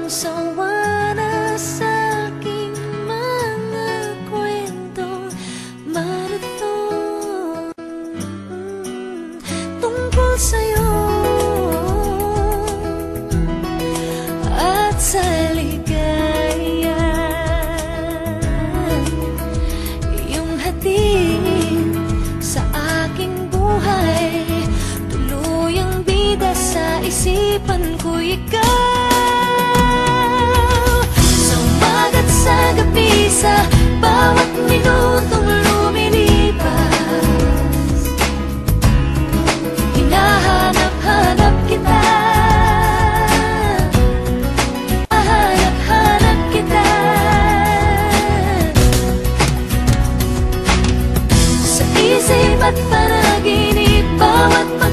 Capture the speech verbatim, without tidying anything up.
sawa na sa aking mga kwentong marathon tungkol sa'yo at sa ligaya. Iyong hatid sa aking buhay, tuluyang bida sa isipan ko ikaw. Sa umaga't sa gabi, sa bawat minutong lumilipas, hinahanap-hanap kita, hinahanap-hanap kita. Sa isip at panaginip, bawat